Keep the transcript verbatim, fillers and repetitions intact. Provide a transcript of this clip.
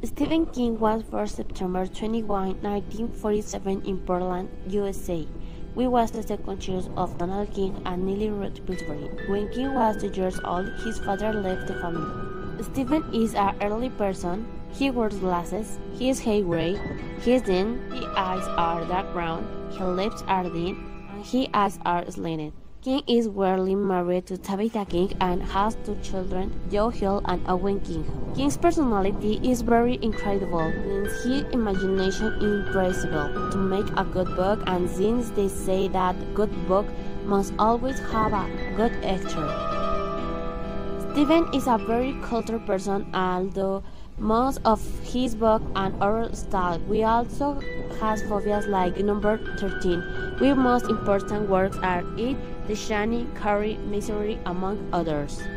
Stephen King was born September twenty-first, nineteen forty-seven in Portland, U S A. He was the second child of Donald King and Nellie Ruth Pillsbury. When King was two years old, his father left the family. Stephen is an early person. He wears glasses. His hair gray. His thin. His eyes are dark brown. His lips are thin, and his eyes are slanted. King is weirdly married to Tabitha King and has two children, Joe Hill and Owen King. King's personality is very incredible, and his imagination impressive to make a good book, and since they say that good book must always have a good actor. Stephen is a very cultured person, although most of his book and oral style. We also has phobias like number thirteen. His most important works are It, The Shining, Carrie, Misery, among others.